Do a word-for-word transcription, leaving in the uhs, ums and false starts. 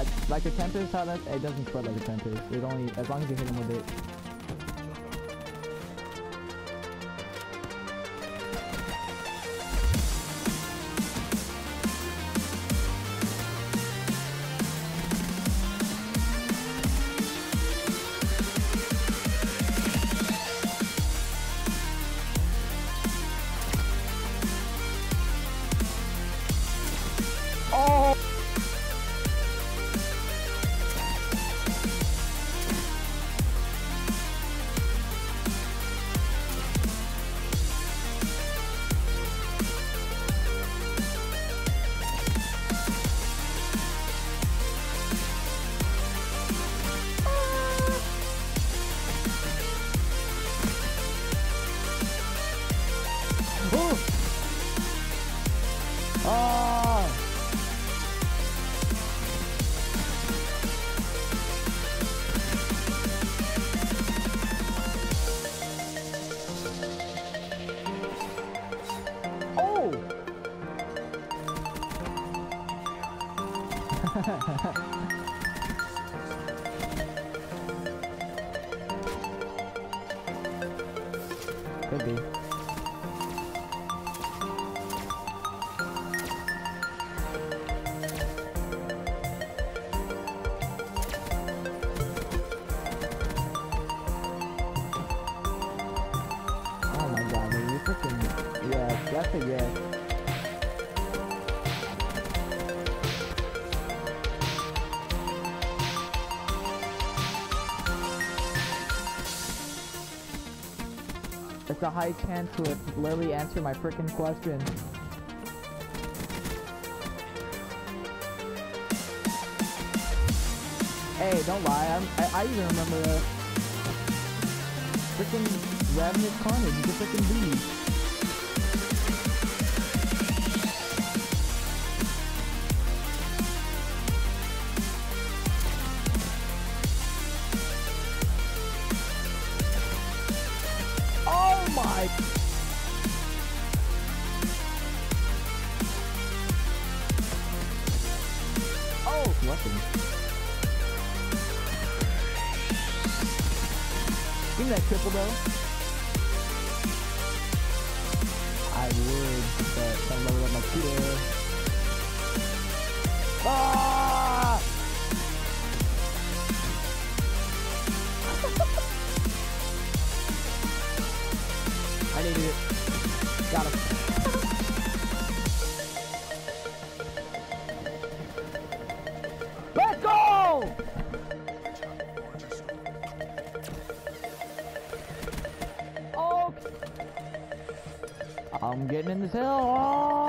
Yeah, like the Tempest, how that it doesn't spread like a Tempest. It only as long as you hit him with it. Oh! Oh! Oh! Could be. Oh my god, man, you freaking, yeah, that's a yes. It's a high chance to literally answer my freaking question. Hey, don't lie, I'm, I, I even remember that. Freaking Ravenous Carnage, you can freaking be. Oh my! Oh, weapon. Give me that triple though. I would, but I'm level up my tutor. Ah! I needed it. Got him. Let's go! Oh! I'm getting in this hill. Oh!